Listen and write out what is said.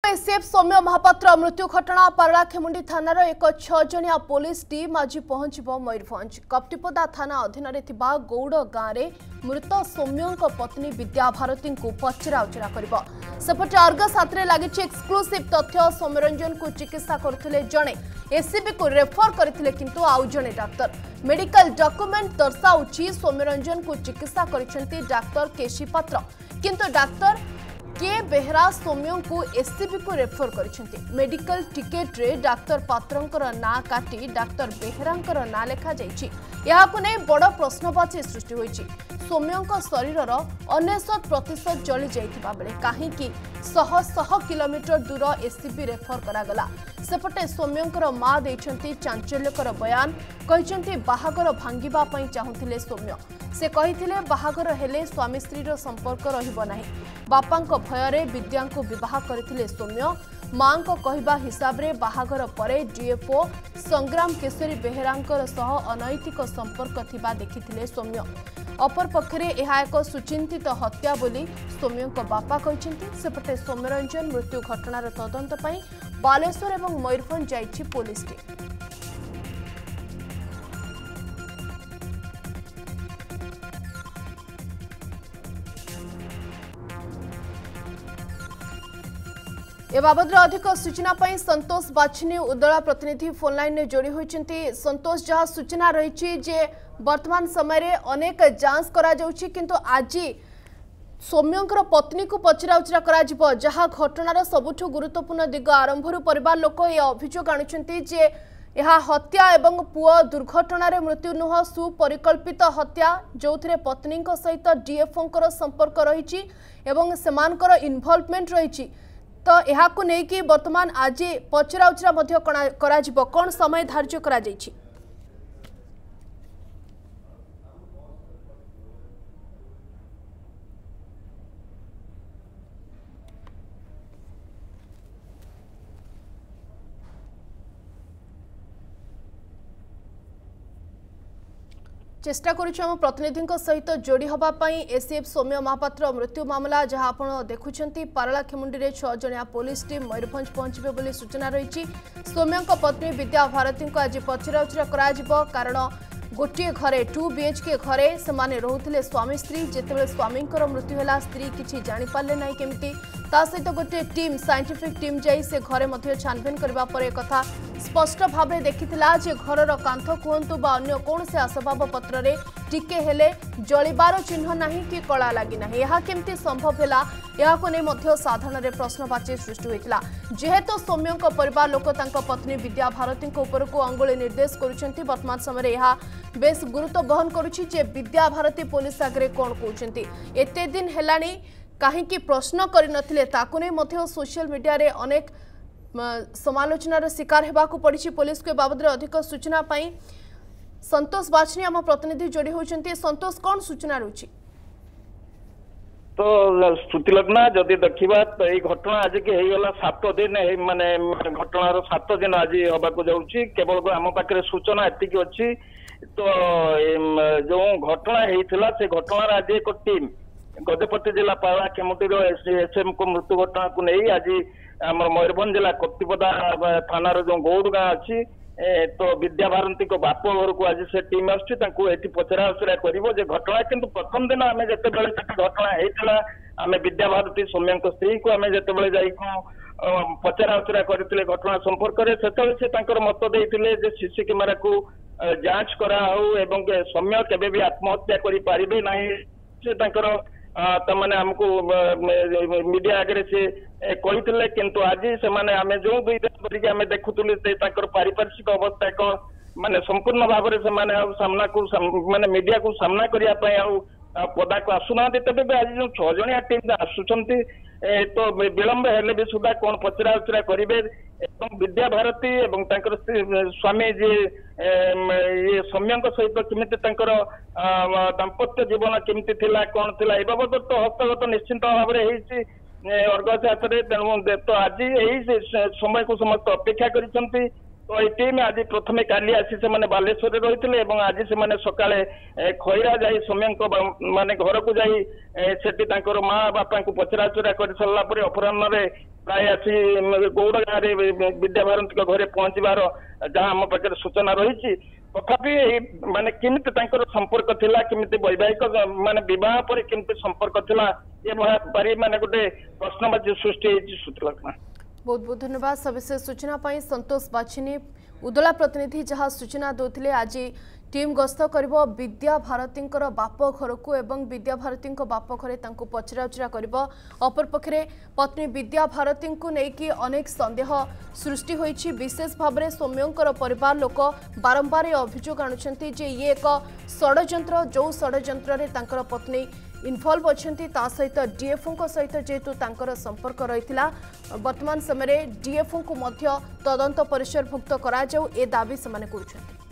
ACF सौम्य महापात्र मृत्यु घटना पारलाखेमुंडी थानार एक 6 जणिया पुलिस टीम आज पहुंचब मयूरभंज कप्तिपदा थाना अधीन गौड़ गाँव में मृत सौम्यों पत्नी विद्याभारती को पचरा उचरा करपटे अर्गस हाथ में लगी एक्सक्लूसिव तथ्य सौम्यरंजन को चिकित्सा करते जड़े एसीबी को रेफर करते किंतु आउ जड़े डाक्तर मेडिकल डॉक्यूमेंट दर्शाऊँ सौम्यरंजन को चिकित्सा करछंती डाक्तर केशी पात्र किंतु डाक्तर के बेहरा सौम्यों को एसीबी को रेफर करछंती मेडिकल टिकेट रे डाक्तर पात्रंकर ना काटी डाक्तर बेहरांकर ना लेखा जाइछि याकु नै बड़ प्रश्नवाची सृष्टि होइछि सौम्यों शरीरर 99% जली जाइथिबा बेले काहेकि शह शह किलोमीटर दूर एसीबी रेफर करागला सेपटे सौम्यों मां देइछंती चांचल्यकर बयान कहिछंती बाहागर भांगिबा पई चाहुथिले सौम्य से कहिथिले बाहागर हेले स्वामी स्त्रीर संपर्क रहिबो नाही बापांक भयरे विद्यांको विवाह करथिले सौम्य मांको कहिबा हिसाब रे बाहागर परे डीएफओ संग्राम केशरी बेहरांकर सह अनैतिक संपर्क थिबा देखिथिले सौम्य अपर पक्षरे यह एक सुचिंतित हत्या बोली सौम्यों बापा कहते सेपटे सौम्यरंजन मृत्यु घटनार तदंत पई बालेश्वर एवं मयूरभंज जाइछि पुलिस टीम ए बाबद अधिक सूचना पाई संतोष बाछनी उदला प्रतिनिधि फोन लाइन में जोड़ी होइछंती संतोष जहाँ सूचना रही जे वर्तमान समय रे अनेक जांच करा जाउछि किंतु आज सौम्यों पत्नी को पचरा उचरा करा जिवो जहाँ घटनार सबुठु गुरुत्वपूर्ण दिग आरंभरू परिवार लोक ये अभियोग आणुछंती जे यह हत्या एवं पुओ दुर्घटना मृत्यु नुह सुपरिकल्पित हत्या जो थे पत्नी सहित डीएफओ संपर्क रही इन्वॉल्वमेंट रही तो यह नहीं वर्तमान आज पचरा उचरा कौन समय धार्य करा जाइछि चेष्टा करुछम प्रतिनिधि सहित जोड़ी हवाई एसीएफ सौम्य महापात्र मृत्यु मामला जहां आपण देखुछंती पारलाखेमुंडी रे 6 जणिया पुलिस टीम मयूरभंज पहुंचबे बोली सूचना रही सौम्यों पत्नी विद्याभारती को आज पचरा उचरा करा कारण गोटे घरे 2 BHK घरे से रोते स्वामी स्त्री जिते स्वामी मृत्यु है स्त्री किसी जापारे ना केमिति ता सहित गोटे टीम साइंटिफिक टीम जाई से घरे मध्य छानबीन करबा परे कथा स्पष्ट भाव देखिथिला जे घरर कांथ कहतु बा अन्य कौन से आसबाब पत्र रे टिके हेले जलिबार चिन्ह नहीं कि कला लगी ना यह केमती संभव है यह साधारण रे प्रश्नवाची सृष्टि होता जेहेतु सौम्यों परिवार लोक पत्नी विद्याभारती ऊपर को अंगुली निर्देश करुछंती वर्तमान समय यह बेस गुरुत्व बहन करुछि जे विद्याभारती पुलिस आगे कौन कहते एते दिन हेलानी कहीं प्रश्न करनथिले ताकु नै मध्य सोशल मीडिया रे अनेक समालोचनार शिकार हेबाकु पड़ी पुलिस के बाबद अधिक सूचना पाई संतोष बाछनी आम प्रतिनिधि जोड़ी होती संतोष कौन सूचना रही तो श्रुतिलग्ना जदि देखा तो ये घटना आज के होगला 7 दिन माने घटनार 7 दिन आज हवाक जाऊँगी केवल आम पाखे सूचना एतिक अच्छी तो जो घटना होता से घटनार आज एक टीम गजपति जिला पारलाखेमुंडी एसएम को मृत्यु घटना को नहीं आज आम मयूरभंज जिला कप्तिपदा थानार जो गौड़ गाँ अच्छी तो विद्याभारती को बाप घर को आज से टीम आसती पचरा उचरा कर घटना किंतु प्रथम दिन आम जिते घटना होता आम विद्याभारती सौम्य स्त्री को आम जिते जा पचरा उचरा करते घटना संपर्क से मत देते सीसी कैमेरा को जांच करा सौम्य केबे भी आत्महत्या करें ना तमाने हमको मीडिया आगे से कही किंतु आज से माने आमे जो 2 दिन आमे देखुतुले पारिपार्श्विक अवस्था एक माने संपूर्ण भाव से माने सामना को माने मीडिया को सामना करिया पय पदा को आसुना तेबे भी आज जो 6 जणिया टीम आसुचंती तो विलंब हेले भी सुधा कौन पचरा उचरा करेंगे विद्याभारती एवं स्वामी जी ये सौम्यों सहित केमिति दाम्पत्य जीवन केमिति थिला कौन थिला ए बाबद तो हस्तगत निश्चिंत भाव में अर्गस हाथ में तेणु तो आज यही समय को समस्त अपेक्षा करिसंती तो ये टीम आज प्रथमे काली आसी से माने बालेश्वर रही आज से माने सकाळे खैरा जाई सौम्य माने घर को जाई सेठी तांकर माँ बापा को पचराचरा कर सरला परे अपराह्न रे प्राय आसी गौड़ गाँव में विद्याभारती घरे पहुंचबार जहाँ आम पाखे सूचना रही तथापि माने किमिति तांकर संपर्क थिला किमिति वैवाहिक माने विवाह पर किमिति संपर्क थिला ये बारी माने गोटे प्रश्नवाची सृष्टि होती श्रुतिलग्ना। बहुत बहुत धन्यवाद सविशेष सूचना पाई संतोष बाछिनी उदला प्रतिनिधि जहाँ सूचना देते आज टीम गस्त कर विद्या भारती बाप घर को एवं विद्या भारती बाप घरे पचराउचरा कर अपरपक्षे पत्नी विद्या भारती को लेकिन अनेक संदेह सृष्टि होइछि विशेष भाव में सौम्यंकर परिवार लोक बारंबार अभियोग आणुछंती जे ये एक षड्यंत्र जो षड्यंत्र तांकर पत्नी इनवल्व अच्छा सहित डीएफओ सहित जेहेतु तांकर संपर्क रही वर्तमान समय डीएफओ को तदंत परिसरभुक्त करा जाऊ ए दाबी से करुछंती।